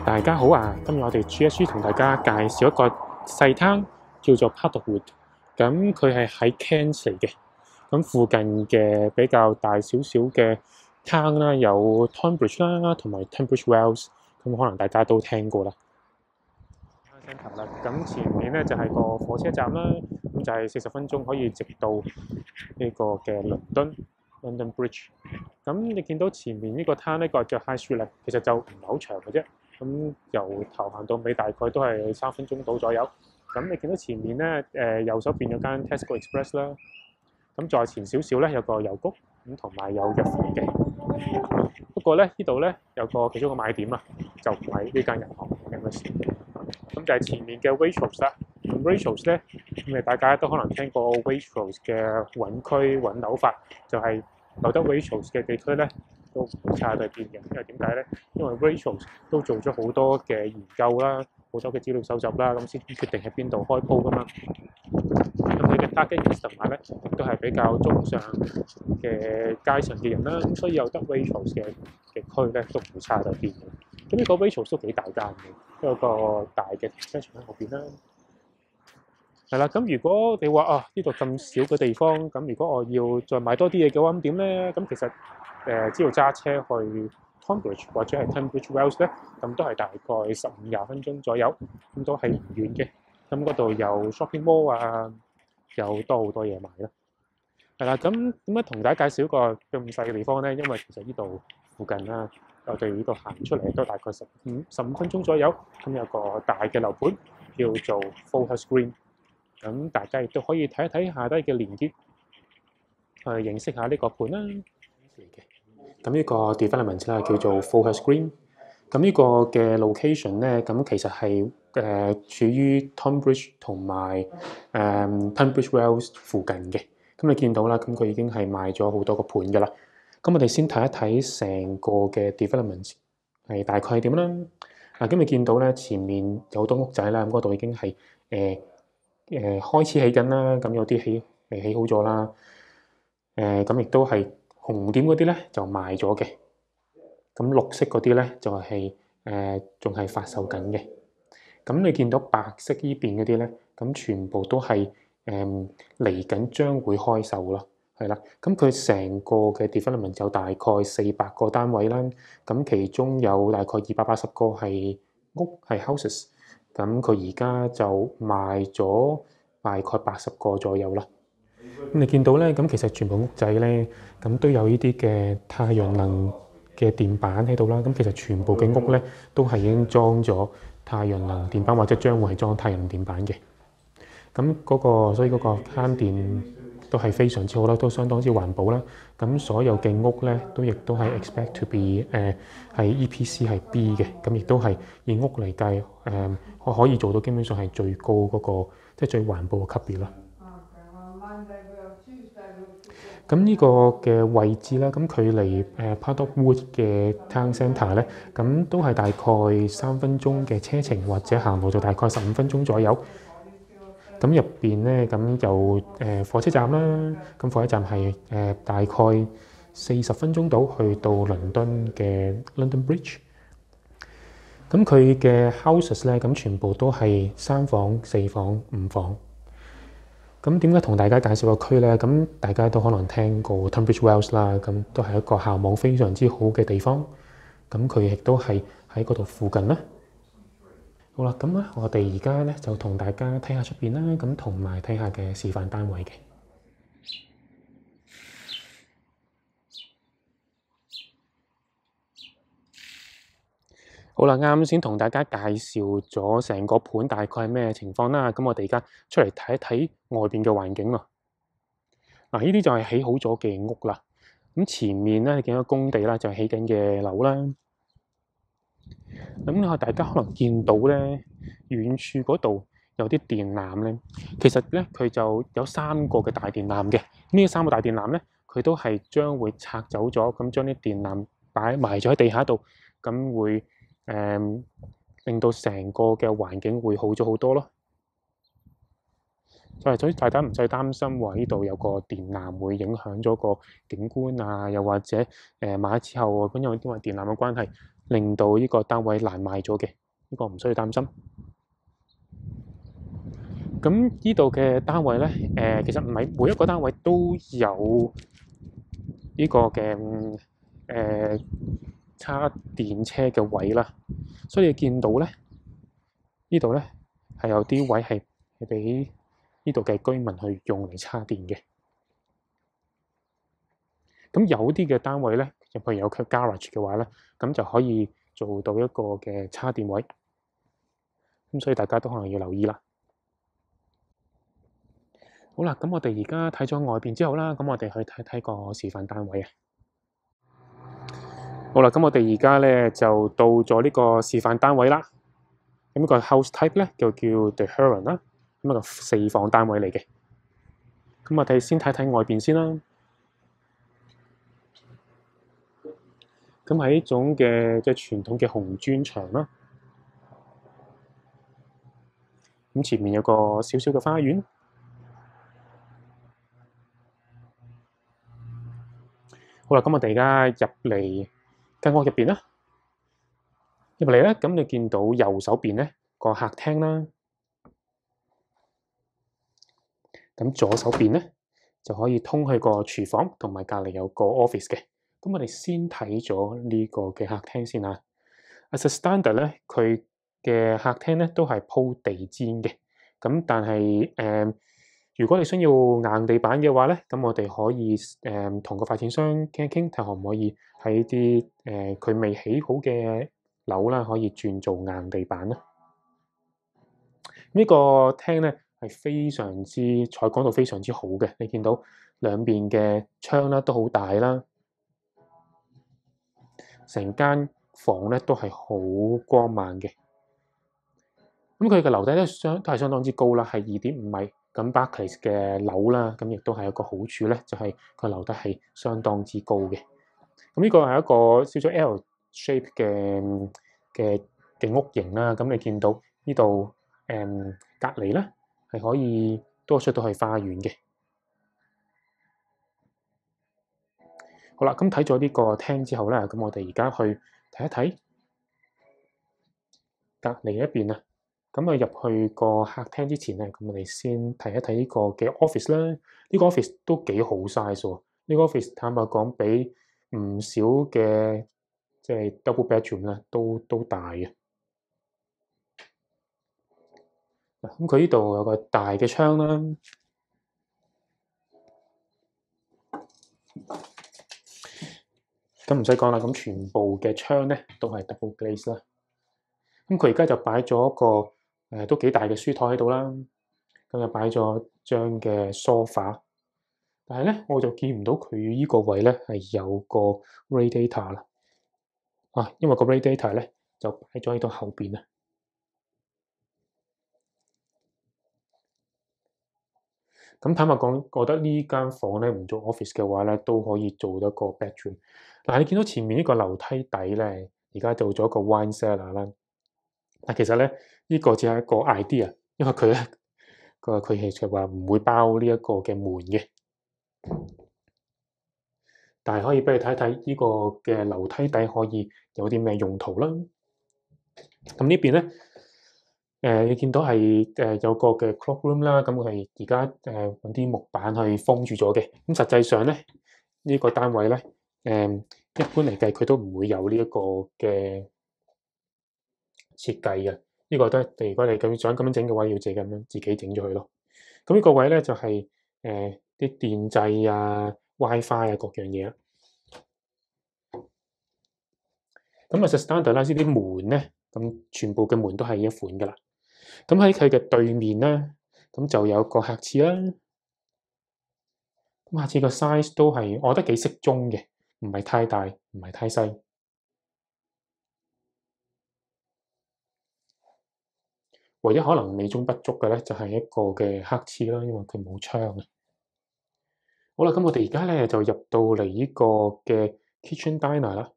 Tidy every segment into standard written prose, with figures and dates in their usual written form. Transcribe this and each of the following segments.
大家好啊！今日我哋 GSG 同大家介紹一個細灘叫做 Puddlewood，咁佢係喺 Cairns 嚟嘅。咁附近嘅比較大少少嘅灘啦，有 Tonbridge 啦，同埋 Tunbridge Wells，咁可能大家都聽過啦。啦，咁前面咧就係個火車站啦，咁就係40分鐘可以直到呢個嘅倫敦 London Bridge。咁你見到前面呢個灘呢個叫 High Street 咧，其實就唔係好長嘅啫。咁由頭行到尾大概都係3分鐘到左右。咁你見到前面咧右手邊有間 Tesco Express 啦。咁再前少少咧有個郵局，咁同埋有藥房嘅。不過咧呢度咧有個其中一個賣點啊，就唔係呢間銀行嘅事。咁就係前面嘅 Waitrose 啦。咁 Waitrose 咧，咁大家都可能聽過 Waitrose 嘅揾區揾樓法，就係留得 Waitrose 嘅地區咧，都唔會差到邊嘅。因為點解咧？因為 Waitrose 都做咗好多嘅研究啦，好多嘅資料搜集啦，咁先決定喺邊度開鋪噶嘛。咁佢嘅 target customer 咧，亦都係比較中上嘅階層嘅人啦。咁所以有得 Waitrose 嘅區咧，都唔會差到邊嘅。咁呢個 Waitrose 都幾大間嘅，有個大嘅停車場喺後邊啦。係啦，咁如果你話呢度咁少嘅地方，咁如果我要再買多啲嘢嘅話，咁點咧？咁其實只要揸車去 Tonbridge 或者係 Tunbridge Wells 咧，咁都係大概15-20分鐘左右，咁都係唔遠嘅。咁嗰度有 shopping mall 啊，有多好多嘢買啦。係啦，咁點解同大家介紹一個咁細嘅地方咧？因為其實呢度附近啦，我哋呢度行出嚟都大概15分鐘左右。咁有個大嘅樓盤叫做 Fauldhouse Green， 咁大家亦都可以睇一睇下低嘅連結，去認識下呢個盤啦。咁呢個 development 啦叫做 Fauldhouse Green。咁呢個嘅 location 咧，咁其實係處於 Tonbridge 同埋Tunbridge Wells 附近嘅。咁你見到啦，咁佢已經係賣咗好多個盤㗎啦。咁我哋先睇一睇成個嘅 development 係大概係點啦。咁你見到咧前面有好多屋仔啦，咁嗰度已經係開始起緊啦。咁有啲未起好咗啦。咁亦都係紅點嗰啲咧就賣咗嘅。咁綠色嗰啲咧就係仲係發售緊嘅。咁你見到白色呢邊嗰啲咧，咁全部都係嚟緊將會開售咯，係啦。咁佢成個嘅 development 有大概400個單位啦。咁其中有大概280個係屋係 houses。咁佢而家就賣咗大概80個左右啦。咁你見到咧，咁其實全部屋仔咧，咁都有呢啲嘅太陽能嘅電板喺度啦。咁其實全部嘅屋咧都係已經裝咗太陽能電板，或者將會係裝太陽能電板嘅。咁所以嗰個慳電都係非常之好啦，都相當之環保啦。咁所有嘅屋咧都亦都係 expect to be 係 EPC 係 B 嘅。咁亦都係以屋嚟計可以做到基本上係最高嗰個即係最環保嘅級別啦。咁呢個嘅位置啦，咁距離Puddlewood 嘅 Town Centre 咧，咁都係大概3分鐘嘅車程，或者行路就大概15分鐘左右。咁入邊咧，咁有火車站啦，咁火車站係大概40分鐘到去到倫敦嘅 London Bridge。咁佢嘅 houses 咧，咁全部都係3房、4房、5房。咁點解同大家介紹個區咧？咁大家都可能聽過 Tunbridge Wells 啦，咁都係一個校網非常之好嘅地方。咁佢亦都係喺嗰度附近啦。好啦，咁咧我哋而家咧就同大家睇下出邊啦，咁同埋睇下嘅示範單位嘅。好啦，啱先同大家介紹咗成個盤大概係咩情況啦。咁我哋而家出嚟睇一睇外邊嘅環境咯。嗱，呢啲就係起好咗嘅屋啦。咁前面咧，你見到工地啦，就係起緊嘅樓啦。咁大家可能見到咧，遠處嗰度有啲電纜咧。其實咧，佢就有3個嘅大電纜嘅。呢3個大電纜咧，佢都係將會拆走咗，咁將啲電纜擺埋咗喺地下度，咁會令到成個嘅環境會好咗好多咯。所以大家唔使擔心話呢度有個電纜會影響咗個景觀啊，又或者買咗之後因為電纜嘅關係令到呢個單位難賣咗嘅，呢個唔需要擔心。咁呢度嘅單位咧，其實唔係每一個單位都有呢個嘅叉電車嘅位啦，所以你見到咧，呢度咧係有啲位係俾呢度嘅居民去用嚟叉電嘅。咁有啲嘅單位咧，入去有佢 garage 嘅話咧，咁就可以做到一個嘅叉電位。咁所以大家都可能要留意啦。好啦，咁我哋而家睇咗外邊之後啦，咁我哋去睇睇個示範單位啊。好啦，咁我哋而家咧就到咗呢個示範單位啦。咁呢個 house type 咧就叫 The Heron 啦，咁一個4房單位嚟嘅。咁我哋先睇睇外邊先啦。咁係一種嘅即係傳統嘅紅磚牆啦。咁前面有個小小嘅花園。好啦，咁我哋而家入嚟間屋入邊啦。入嚟咧，咁你見到右手邊咧個客廳啦。咁左手邊咧就可以通去個廚房，同埋隔離有個 office 嘅。咁我哋先睇咗呢個嘅客廳先啊。As a standard 咧，佢嘅客廳咧都係鋪地氈嘅。咁但係如果你需要硬地板嘅話咧，咁我哋可以同個發展商傾一傾，睇可唔可以喺啲佢未起好嘅樓啦，可以轉做硬地板啦。呢個廳咧係非常之採光度非常之好嘅，你見到兩邊嘅窗啦都好大啦，成間房咧都係好光猛嘅。咁佢嘅樓底咧都係相當之高啦，係2.5米。咁 Barclays 嘅樓啦，咁亦都係一個好處咧，就係佢樓底係相當之高嘅。咁呢個係一個少少 L shape 嘅屋型啦。咁你見到呢度隔離咧係可以多出到去花園嘅。好啦，咁睇咗呢個廳之後咧，咁我哋而家去睇一睇隔離一邊啊。咁啊入去個客廳之前咧，咁我哋先睇一睇呢個嘅 office 啦。呢個 office 都幾好 size 喎。呢個 office 坦白講比唔少嘅即係 double bedroom 咧都大嘅。嗱，咁佢呢度有個大嘅窗啦。咁唔使講啦，咁全部嘅窗咧都係 double glaze 啦。咁佢而家就擺咗一個都幾大嘅書枱喺度啦。咁就擺咗張嘅 sofa，但係咧我就見唔到佢呢個位咧係有個 radiator 啦。因為個 radiator 咧就擺咗喺度後邊啊。咁坦白講，我覺得呢間房咧唔做 office 嘅話咧，都可以做到一個 bedroom。嗱，你見到前面呢個樓梯底咧，而家做咗個 wine cellar 啦。但其實咧，呢個只係一個 idea，因為佢咧佢係話唔會包呢一個嘅門嘅。但係可以俾你睇睇呢個嘅樓梯底可以有啲咩用途啦。咁呢邊咧，你見到係有個嘅 cloak room 啦，咁佢係而家揾啲木板去封住咗嘅。咁實際上咧，呢個單位咧，一般嚟計佢都唔會有呢一個嘅設計嘅。呢個都係如果你咁想咁樣整嘅話，要自己整咗佢咯。咁呢個位咧就係啲電掣啊、WiFi 啊各樣嘢。咁啊，實 standard 啦，呢啲門咧，咁全部嘅門都係一款噶啦。咁喺佢嘅對面咧，咁就有個客廁啦。咁客廁個 size 都係，我覺得幾適中嘅，唔係太大，唔係太細。唯一可能美中不足嘅咧，就係一個嘅客廁啦，因為佢冇窗啊。好啦，咁我哋而家咧就入到嚟呢個嘅 kitchen diner 啦。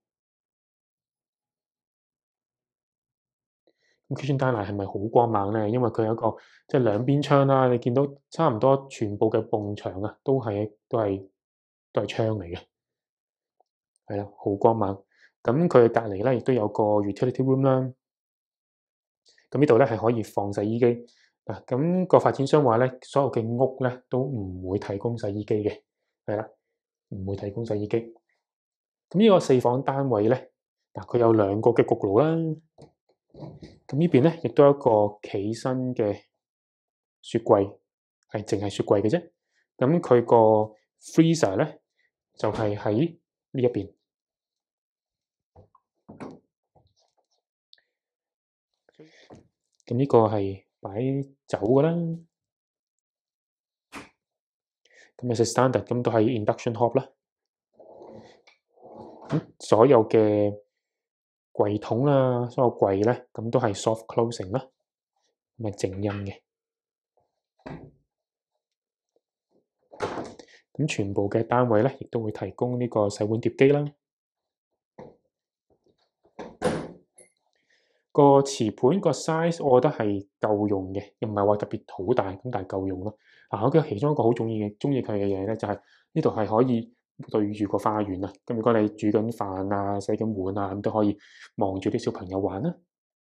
咁 kitchen diner 係咪好光猛咧？因為佢有一個即係兩邊窗啦，你見到差唔多全部嘅埲牆啊，都係窗嚟嘅，係啦，好光猛。 咁佢嘅隔離咧亦都有個 utility room 啦。咁呢度咧係可以放洗衣機嗱。咁個發展商話咧，所有嘅屋咧都唔會提供洗衣機嘅，係啦，唔會提供洗衣機。咁呢個4房單位咧，嗱佢有2個嘅焗爐啦。咁呢邊咧亦都有一個企身嘅雪櫃，係淨係雪櫃嘅啫。咁佢個 freezer 咧就係喺呢一邊。咁呢個係擺酒㗎啦。咁有隻 standard 咁都係 induction hob 啦。咁所有嘅櫃桶啊，所有櫃咧，咁都係 soft closing 啦，咁係靜音嘅。咁全部嘅單位咧，亦都會提供呢個洗碗碟機啦。個瓷盤個 size 我覺得係夠用嘅，又唔係話特別好大，咁但係夠用咯。我覺得其中一個好中意佢嘅嘢咧，就係呢度係可以對住個花園啊。咁如果你煮緊飯啊、洗緊碗啊，咁都可以望住啲小朋友玩啦。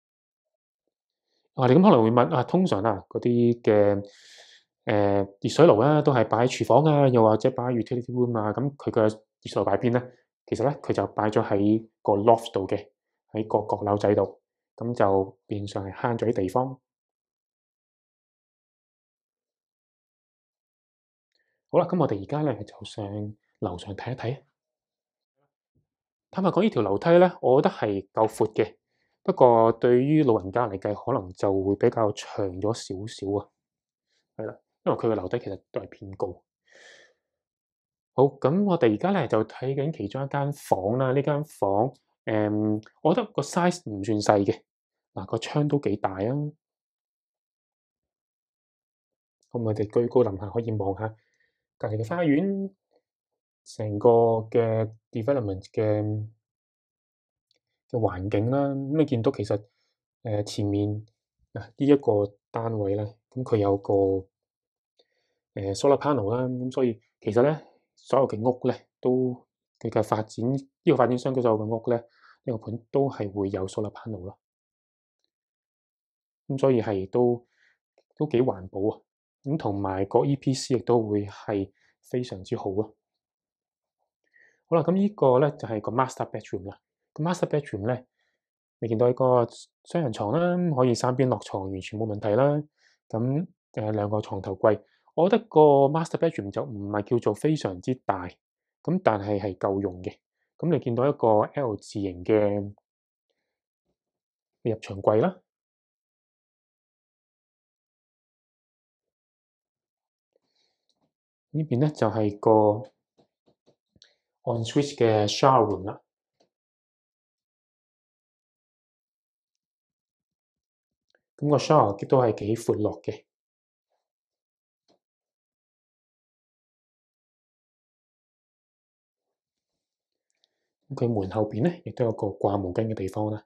你咁可能會問通常嗰啲嘅熱水爐咧，都係擺喺廚房啊，又或者擺喺 utility room 啊。咁佢嘅熱水爐擺邊咧？其實咧，佢就擺咗喺個 loft 度嘅，喺個閣樓仔度。咁就變相係慳咗啲地方。好啦，咁我哋而家咧就上樓上睇一睇。坦白講，呢條樓梯咧，我覺得係夠闊嘅，不過對於老人家嚟計，可能就會比較長咗少少啊。係啦，因為佢嘅樓梯其實都係偏高。好，咁我哋而家咧就睇緊其中一間房啦。呢間房，我覺得個 size 唔算細嘅，嗱個窗都幾大啊。咁我哋居高臨下可以望下隔離嘅花園，成個嘅 development 嘅環境啦。咁你見到其實前面嗱呢一個單位咧，咁佢有個solar panel 啦。咁所以其實咧所有嘅屋咧都佢嘅發展呢個發展商嘅所有嘅屋咧，呢個盤都係會有 solar panel 咯。咁所以係都幾環保啊。咁同埋個 EPC 亦都會係非常之好啊。好啦，咁呢個咧就係個 master bedroom 啦。咁 master bedroom 咧，你見到一個雙人床啦，可以3邊落床，完全冇問題啦。咁2個床頭櫃，我覺得個 master bedroom 就唔係叫做非常之大，咁但係係夠用嘅。咁你見到一個 L 字型嘅入牆櫃啦。呢邊咧就係個 on switch 嘅 shower room 啦。咁個 shower 亦都係幾闊落嘅。佢門後邊咧，亦都有個掛毛巾嘅地方啦。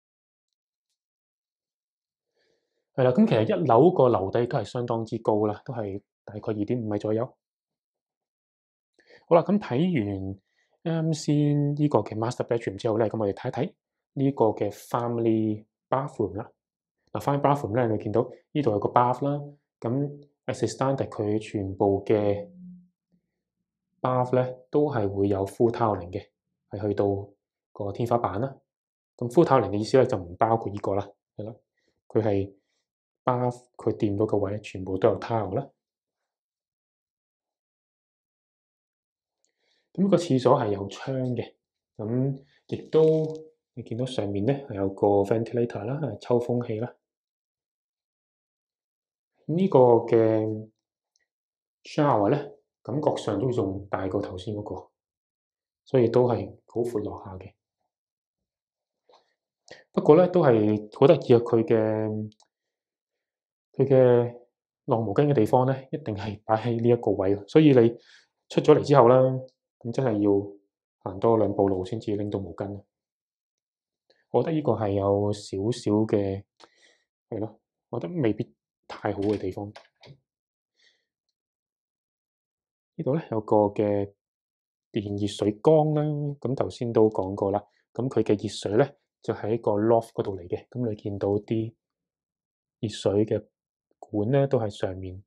係啦，咁其實1樓個樓底都係相當之高啦，都係大概2.5米左右。好啦，咁睇完啱先呢個嘅 master bedroom 之後咧，咁我哋睇一睇呢個嘅 family bathroom 啦。嗱，family bathroom 咧，你見到呢度有個 bath 啦，咁 as standard 佢全部嘅 bath 咧都係會有 full tiling 嘅，係去到個天花板啦。咁 full tiling 嘅意思咧就唔包括呢個啦，係咯，佢係 bath 佢掂到個位全部都有 tile 啦。咁個廁所係有窗嘅，咁亦都你見到上面咧係有個 ventilator 啦，係抽風器啦。呢個嘅 shower 咧，感覺上都仲大過頭先嗰個，所以都係好闊落下嘅。不過咧，都係好得意啊！佢嘅晾毛巾嘅地方咧，一定係擺喺呢一個位，所以你出咗嚟之後啦，咁真係要行多2步路先至拎到毛巾。我覺得呢個係有少少嘅，係咯，我覺得未必太好嘅地方。呢度咧有個嘅電熱水缸啦，咁頭先都講過啦， 咁佢嘅熱水咧就喺個 loft 嗰度嚟嘅。咁你見到啲熱水嘅管咧都喺上面。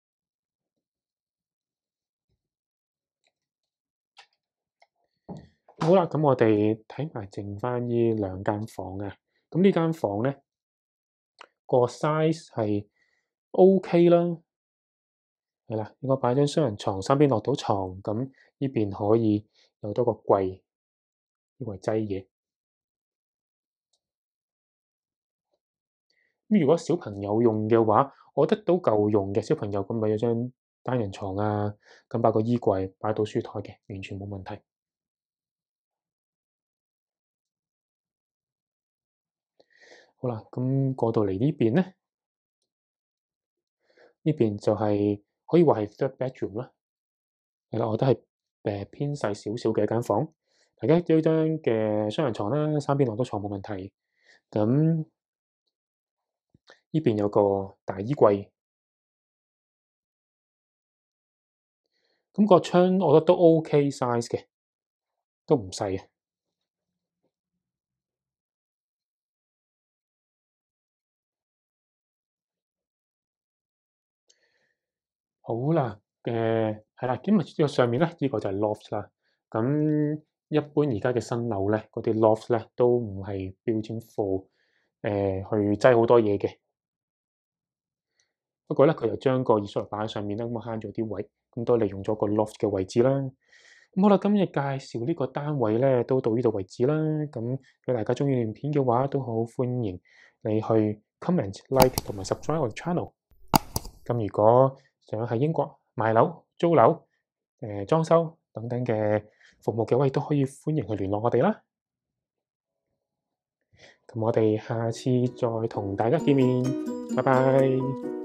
好啦，咁我哋睇埋剩翻呢兩間房啊。咁呢間房咧個 size 係 OK 啦，係啦，應該擺張雙人床，三邊落到床，咁呢邊可以有多個櫃，呢個係擠嘢。咁如果小朋友用嘅話，我覺得都夠用嘅。小朋友咁咪有張單人床啊，咁擺個衣櫃，擺到書枱嘅，完全冇問題。好啦，咁過到嚟呢邊咧，呢邊就係可以話係 third bedroom 啦。係啦，我覺得係偏細少少嘅一間房。大家有張嘅雙人床啦，三邊落到床冇問題。咁呢邊有個大衣櫃，咁個窗我覺得都 OK size 嘅，都唔細嘅。好啦，係啦，咁啊，呢個上面咧，呢個就係 loft 啦。咁一般而家嘅新樓咧，嗰啲 loft 咧都唔係標籤貨，去擠好多嘢嘅。不過咧，佢就將個熱水爐擺喺上面啦，咁啊慳咗啲位，咁都利用咗個 loft 嘅位置啦。咁好啦，今日介紹呢個單位咧，都到呢度為止啦。咁如果大家中意段片嘅話，都好歡迎你去 comment、like 同埋 subscribe 我 channel。咁如果想喺英國買樓、租樓、裝修等等嘅服務嘅話，亦都可以歡迎去聯絡我哋啦。咁我哋下次再同大家見面，拜拜。